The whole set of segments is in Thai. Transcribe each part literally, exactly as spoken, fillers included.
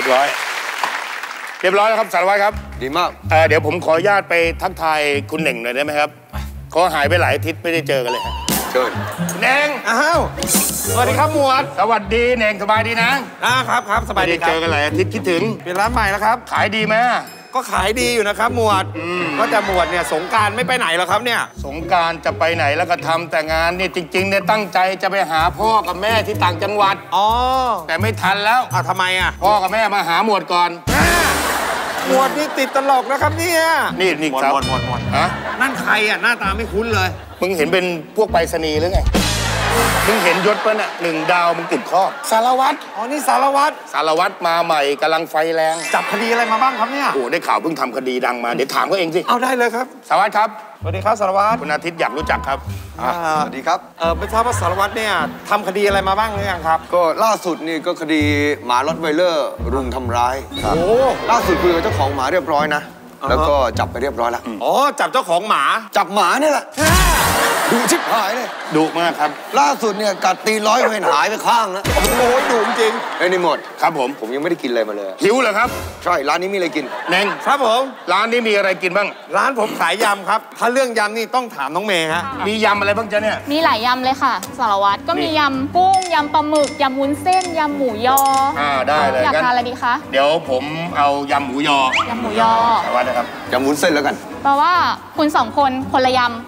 ร้อยเรียบร้อยแล้วครับสารวัตรครับดีมากเเดี๋ยวผมขออนุญาตไปทักทายคุณเหน่งหน่อยได้ไหมครับเขาหายไปหลายอาทิตย์ไม่ได้เจอกันเลยครับเชิญเหน่งอ้าวสวัสดีครับหมวดสวัสดีเหน่งสบายดีนะอ่าครับครับสบายดีครับเจอกันหลายอาทิตย์คิดถึงเป็นร้านใหม่แล้วครับขายดีไหมก็ขายดีอยู่นะครับหมวดก็จะหมวดเนี่ยสงกรานต์ไม่ไปไหนหรอครับเนี่ยสงกรานต์จะไปไหนแล้วก็ทำแต่งานนี่จริงๆเนี่ยตั้งใจจะไปหาพ่อกับแม่ที่ต่างจังหวัดอ๋อแต่ไม่ทันแล้วอ้าวทำไมอ่ะพ่อกับแม่มาหาหมวดก่อนหมวดนี่ติดตลกนะครับเนี่ยนี่นี่ครับหมวดหมวดหมวดฮะนั่นใครอ่ะหน้าตาไม่คุ้นเลยมึงเห็นเป็นพวกไปรษณีย์หรือไงมึงเห็นยศป่ะน่ะหนึ่งดาวมึงติดข้อสารวัตรอ๋อนี่สารวัตรสารวัตรมาใหม่กำลังไฟแรงจับคดีอะไรมาบ้างครับเนี่ยโอ้ได้ข่าวเพิ่งทำคดีดังมาเดี๋ยวถามเขาเองสิเอาได้เลยครับสารวัตรครับสวัสดีครับสารวัตรคุณอาทิตย์อยากรู้จักครับสวัสดีครับเออไม่ทราบว่าสารวัตรเนี่ยทำคดีอะไรมาบ้างหรือยังครับก็ล่าสุดนี่ก็คดีหมาล็อตไวเลอร์รุมทำร้ายโอ้ล่าสุดคุยกับเจ้าของหมาเรียบร้อยนะแล้วก็จับไปเรียบร้อยแล้วอ๋อจับเจ้าของหมาจับหมาเนี่ยแหละดูชิบหายเลยดุมากครับล่าสุดเนี่ยกัดตีร้อยเวนหายไปข้างแล้วโอ้โหดุจริงไอ้นี่หมดครับผมผมยังไม่ได้กินอะไรมาเลยหิวเหรอครับใช่ร้านนี้มีอะไรกินเน่งครับผมร้านนี้มีอะไรกินบ้างร้านผมขายยำครับถ้าเรื่องยำนี่ต้องถามน้องเมย์ฮะมียำอะไรบ้างจ๊ะเนี่ยมีหลายยำเลยค่ะสารวัตรก็มียำกุ้งยำปลาหมึกยำวุ้นเส้นยำหมูยออ่าได้เลยอยากทานอะไรดีคะเดี๋ยวผมเอายำหมูยอยำหมูยอสารวัตรนะครับยำวุ้นเส้นแล้วกันแปลว่าคุณสองคนคนละยำ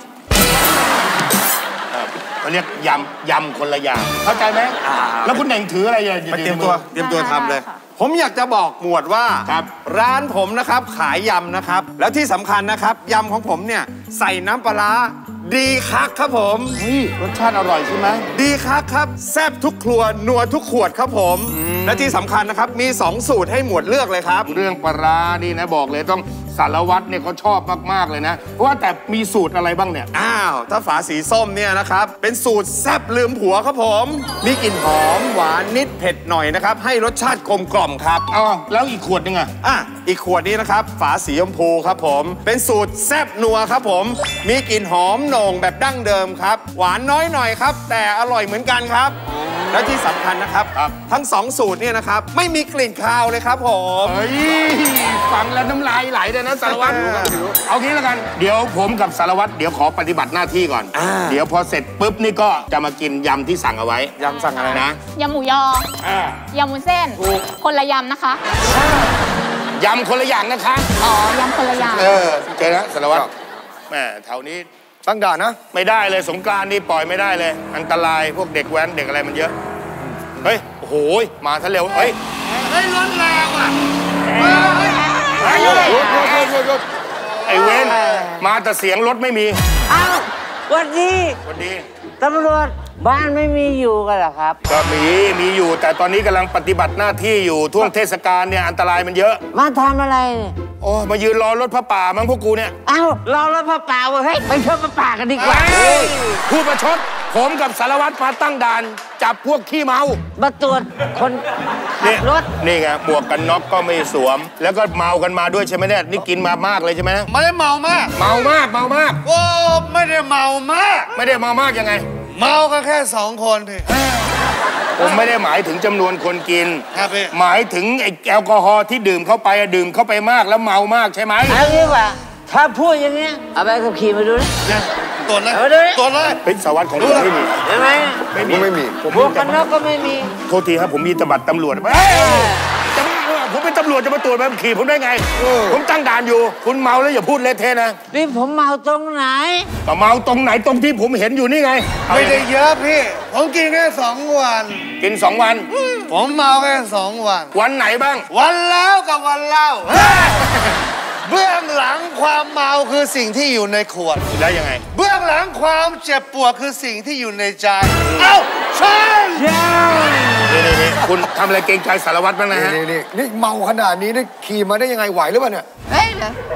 เขาเรียกยำยำคนละอย่างเข้าใจไหมแล้วคุณเน่งถืออะไรอย่าเตรียมตัวเตรียมตัวทำเลยผมอยากจะบอกหมวดว่าร้านผมนะครับขายยำนะครับแล้วที่สำคัญนะครับยำของผมเนี่ยใส่น้ำปลาดีคักครับผมรสชาติอร่อยใช่ไหมดีคักครับแซ่บทุกครัวนัวทุกขวดครับผมและที่สำคัญนะครับมีสองสูตรให้หมวดเลือกเลยครับเรื่องปลานี่นะบอกเลยต้องสารวัตรเนี่ยเขาชอบมากๆเลยนะเพราะว่าแต่มีสูตรอะไรบ้างเนี่ยอ้าวถ้าฝาสีส้มเนี่ยนะครับเป็นสูตรแซ่บลืมผัวครับผมมีกลิ่นหอมหวานนิดเผ็ดหน่อยนะครับให้รสชาติกลมกล่อมครับอ๋อแล้วอีกขวดนึงอ่ะอ่ะอีกขวดนี้นะครับฝาสีชมพูครับผมเป็นสูตรแซ่บนัวครับผมมีกลิ่นหอมโหน่งแบบดั้งเดิมครับหวานน้อยหน่อยครับแต่อร่อยเหมือนกันครับและที่สำคัญนะครับทั้งสองสูตรเนี่ยนะครับไม่มีกลิ่นคาวเลยครับผมเฮ้ยฟังแล้วน้ำลายไหลเลยนะสารวัตรเอางี้แล้วกันเดี๋ยวผมกับสารวัตรเดี๋ยวขอปฏิบัติหน้าที่ก่อนเดี๋ยวพอเสร็จปุ๊บนี่ก็จะมากินยำที่สั่งเอาไว้ยำสั่งอะไรนะยำหมูยอยำวุ้นเส้นคนละยำนะคะยำคนละอย่างนะคะอ๋อยำคนละอย่างเออเจอแล้วสารวัตรแม่แถวนี้ตั้งด่านนะไม่ได้เลยสงกรานต์นี่ปล่อยไม่ได้เลยอันตรายพวกเด็กแว้นเด็กอะไรมันเยอะเฮ้ยโอ้โหมาทะเลเฮ้ยเฮ้ยรถแรงว่ะไอ้เว้นมาแต่เสียงรถไม่มีอ้าววันดีวันดีตำรวจบ้านไม่มีอยู่กันเหรอครับก็มีมีอยู่แต่ตอนนี้กำลังปฏิบัติหน้าที่อยู่ท่วงเทศกาลเนี่ยอันตรายมันเยอะมาทำอะไรโอ้มายืนรอรถพระป่ามั้งพวกกูเนี่ยอ้าวรอรถพระป่าเฮ้ยไปชมพระป่ากันดีกว่าพูดประชดผมกับสารวัตรมาตั้งด่านจับพวกขี้เมามาตรวจคนขับรถนี่ไงหมวกกันน็อกก็ไม่สวมแล้วก็เมากันมาด้วยใช่ไหมเนี่ยนี่กินมามากเลยใช่ไหมไม่ได้เมามากเมามากเมามากโอ้ไม่ได้เมามากไม่ได้เมามากยังไงเมาก็แค่สองคนพี่ผมไม่ได้หมายถึงจำนวนคนกินครับพี่หมายถึงไอ้แอลกอฮอล์ที่ดื่มเข้าไปดื่มเข้าไปมากแล้วเมามากใช่ไหมเอาดีกว่าถ้าพูดอย่างนี้เอาไปขับขี่มาดูนะตัวเลยตัวเลยเป็นสารวัตรของผมไม่มีใช่ไหมไม่มีไม่มีผมกันนอกก็ไม่มีโทษทีครับผมมีบัตรตำรวจจะบ้าหรือเปล่าผมเป็นตำรวจจะมาตรวจใบขับขี่ผมได้ไงผมตั้งด่านอยู่คุณเมาแล้วอย่าพูดเละเทะนะนี่ผมเมาตรงไหนก็เมาตรงไหนตรงที่ผมเห็นอยู่นี่ไงไม่ได้เยอะพี่ผมกินแค่สองวันกินสองวันผมเมาแค่สองวันวันไหนบ้างวันแล้วกับวันเล่าเบื้องหลังความเมาคือสิ่งที่อยู่ในขวดแล้วยังไงเบื้องหลังความเจ็บปวดคือสิ่งที่อยู่ในใจเอ้าใช่นี่นี่นี่คุณทำอะไรเกรงใจสารวัตรบ้างนะฮะนี่นี่นี่เมาขนาดนี้นี่ขี่มาได้ยังไงไหวหรือเปล่าเนี่ยเฮ้ย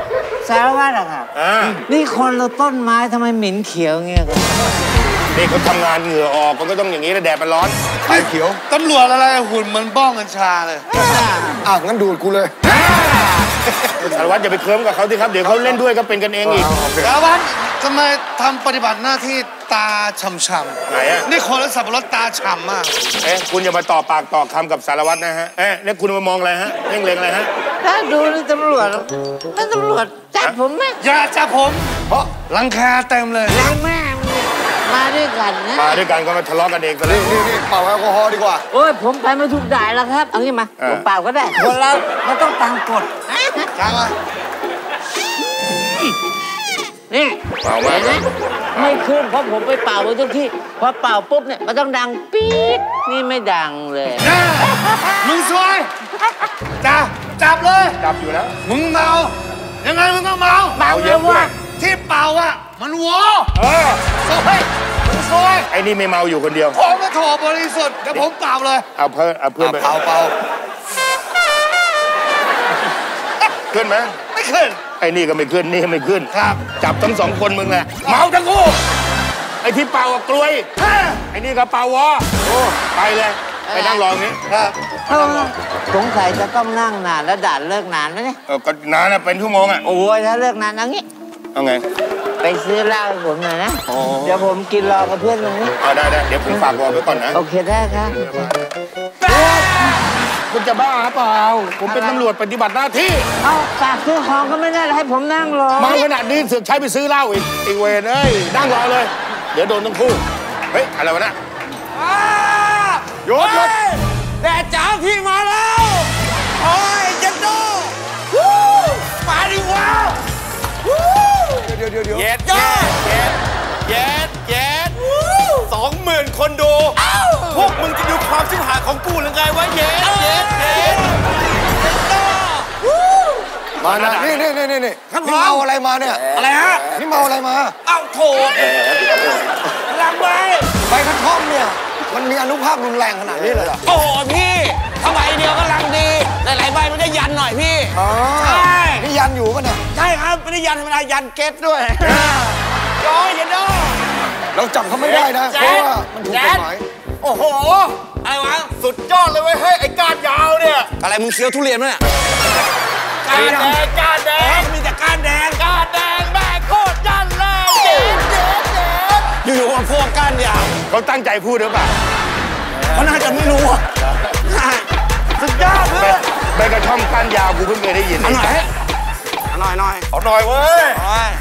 สารวัตรอะครับนี่คนเราต้นไม้ทำไมเหม็นเขียวเงี้ยครับนี่เขาทำงานเหงื่อออกมันก็ต้องอย่างนี้นะแดดมันร้อนไฟเขียวตำรวจอะไรหุ่นมันบ้องกัญชาเลยอ่ะงั้นดูดกูเลยสารวัตรอย่าไปเคลิ้มกับเขาสิครับเดี๋ยวเขาเล่นด้วยก็เป็นกันเองอีกสารวัตรทำไมทำปฏิบัติหน้าที่ตาช่ำๆไหนอะนี่คนละสับปะรดตาฉ่ำมากเอ๊ะคุณอย่ามาต่อปากต่อคำกับสารวัตรนะฮะเอ๊ะแล้วคุณมามองอะไรฮะเล่งเลงอะไรฮะถ้าดูนี่ตำรวจไม่ตำรวจจับผมไหมอย่าจับผมเพราะรังแคเต็มเลยรังแม่มาด้วยกันนะมาด้วยกันก็มาทะเลาะกันเองซะแล้วนี่นี่เป่าแอลกอฮอล์ดีกว่าโอ้ยผมไปมาถูกด่ายแล้วครับเอางี้มาผมเป่าก็ได้คนเรามันต้องตามกฎใช่ไหมนี่เป่ามาไม่ขึ้นเพราะผมไปเป่าไว้ทุกที่พอเป่าปุ๊บเนี่ยมันต้องดังปี๊ดนี่ไม่ดังเลยมึงซวยจับจับเลยจับอยู่แล้วมึงเมายังไงมึงก็เมาเมาเยอะว่ะที่เป่าอ่ะมันวัวเออซวยมึงซวยไอ้นี่ไม่เมาอยู่คนเดียวผมมาโถบริสุทธิ์เดี๋ยวผมเป่าเลยเอาเพื่อนเอาเพื่อนไปเป่าเป่าขึ้นไหมไม่ขึ้นไอ้นี่ก็ไม่ขึ้นนี่ไม่ขึ้นครับจับทั้งสองคนมึงแหละเมาทั้งคู่ไอ้ที่เป่ากลวยไอ้นี่ก็เป่าวอโอ้ไปเลยไปนั่งรออย่างนี้ครับสงสัยจะต้องนั่งนานแล้วด่านเลิกนานไหมเนี่ยเออก็นานนะเป็นชั่วโมงอ่ะโอ้ยถ้าเลิกนานอย่างงี้เอาไงไปซื้อเหล้าให้ผมหน่อยนะเดี๋ยวผมกินรอกับเพื่อนตรงนี้เอาได้ได้เดี๋ยวผมฝากวอไว้ก่อนนะโอเคได้ครับคุณจะบ้าเปล่าผมเป็นตำรวจปฏิบัติหน้าที่เอาฝากซื้อของก็ไม่ได้ให้ผมนั่งรอมาขนาดนี้เสือกใช้ไปซื้อเหล้าอีกอีเวนเอ้ยนั่งรอเลยเดี๋ยวโดนทั้งคู่เฮ้ยอะไรวะน่ะหยุดหยุดแต่จ๋าพี่มาแล้วโอ้ยเจ็ดโตมาดิวะเดี๋ยวเดี๋ยวเดี๋ยวเย็ดเย็ดเย็ดเย็ดเย็ดสองหมื่นคนดูพวกมึงจะดูความชิบหายของกูหรือไงวะเย็ดเย็ดเย็ดมานะนี่นี่นี่นี่นี่เมาอะไรมาเนี่ยอะไรฮะนี่เมาอะไรมาเอ้าโถลังใบใบกระท่อมเนี่ยมันมีอนุภาครุนแรงขนาดนี้เลยเหรอโอ้พี่ถ้าใบเดียวก็ลังดีหลายๆใบมันได้ยันหน่อยพี่อ๋อใช่นี่ยันอยู่ป่ะเนี่ยใช่ครับไม่ได้ยันธรรมดายันเก็ตด้วยโอ้ยยันโดเราจับเขาไม่ได้นะเพราะว่ามันถูกกฎหมายโอ้โหอะไรวะสุดยอดเลยเว้ยเฮ้ยไอ้ก้านยาวเนี่ยอะไรมึงเคี้ยวทุเรียนมั้ยเนี่ยก้านแดงก้านแดงมีแต่ก้านแดงก้านแดงแม่โคตรยันเลยเจ็ดเจ็ดเจ็ดอยู่ๆมันพวกก้านยาวเขาตั้งใจพูดหรือเปล่าเขาน่าจะไม่รู้สุดยอดเลยใบกระท่อมก้านยาวกูเพิ่งเคยได้ยินเอาหน่อยเอาหน่อยหน่อยเอาหน่อยเว้ย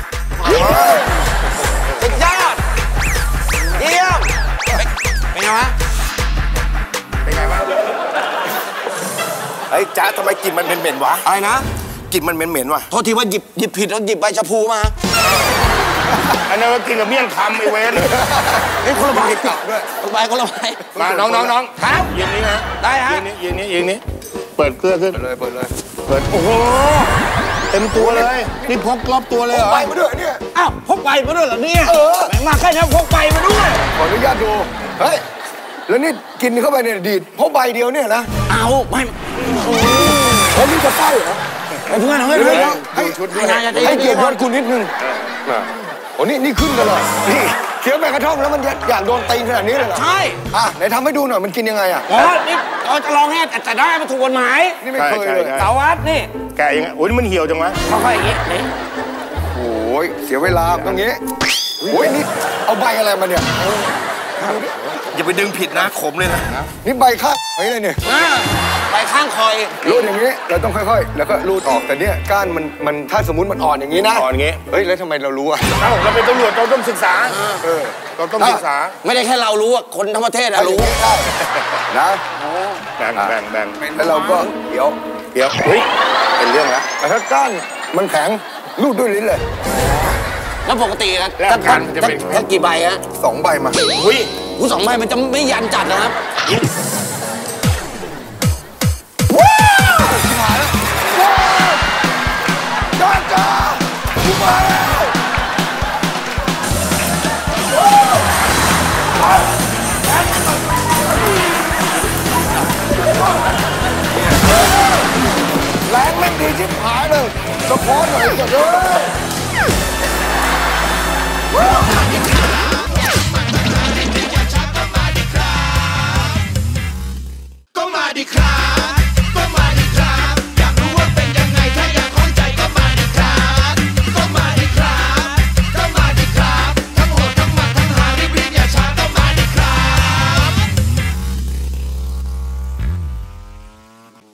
สุดยอดเยี่ยมเป็นไงวะเป็นไงวะไอ้จ๊ะทำไมกลิ่นมันเหม็นๆวะอะไรนะกลิ่นมันเหม็นๆวะโทษทีว่าหยิบหยิบผิดแล้วหยิบใบชะพูมาอันนั้นก็กินกับเมี่ยงคำไอเวนนี่คนละใบกลับด้วยใบคนละใบมาน้องน้องน้องครับยืนนี้ฮะได้ฮะยืนนี้ยืนนี้ยืนนี้เปิดเครื่องขึ้นเลยเปิดเลยเปิดโอ้โหเต็มตัวเลยนี่พกรอบตัวเลยเหรอพกใบมาด้วยเนี่ยอ้าวพกใบมาด้วยเหรอเนี่ยเออแม่งมาแค่นี้พกใบมาด้วยขออนุญาตดูเฮ้ยแล้วนี่กินเข้าไปเนี่ยดีดเพราะใบเดียวเนี่ยนะเอาไม่แล้วนี่จะใต้เหรอไอ้เพื่อนเฮ้ยให้ชุดให้เกียรติยศคุณนิดนึงโอ้นี่นี่ขึ้นกันเลยนี่เคี้ยวแมงกระท่อมแล้วมันอยากโดนตีขนาดนี้เลยเหรอใช่อ่ะไหนทำให้ดูหน่อยมันกินยังไงอ่ะอ๋อนี่เราจะลองให้แต่ได้มันถูกกฎหมายนี่ไม่เคยเลยสาวัดนี่แกยังไงโอ้ยมันเหี่ยวจังวะค่อยๆอย่างนี้โอ้ยเสียเวลาตรงนี้โอ้ยนี่เอาใบอะไรมาเนี่ยอย่าไปดึงผิดนะขมเลยนะนี่ใบข้างไอ้เลยเนี่ยใบข้างคอยรูดอย่างนี้เราต้องค่อยๆแล้วก็รูดออกแต่เนี่ยก้านมันมันถ้าสมมติมันอ่อนอย่างนี้นะอ่อนอย่างนี้เฮ้ยแล้วทำไมเรารู้อ่ะเอ้าเราเป็นตำรวจเราต้องศึกษาเออเราต้องศึกษาไม่ได้แค่เรารู้อ่ะคนทั้งประเทศอะรู้นะแบ่งแบ่งแบ่งแล้วเราก็เดี๋ยวเดี๋ยวเฮ้ยเป็นเรื่องแล้วแต่ถ้าก้านมันแข็งรูดด้วยลิ้นเลยแล้วปกตินะถ้ากี่ใบฮะสองใบมาอุ้ยผู้สองใบมันจะไม่ยันจัดนะครับว้าวมาแล้วว้าวจ้าจ้ามาแล้วแรงไม่ดีชิบหายเลยสะพอนหน่อยเถอะเลย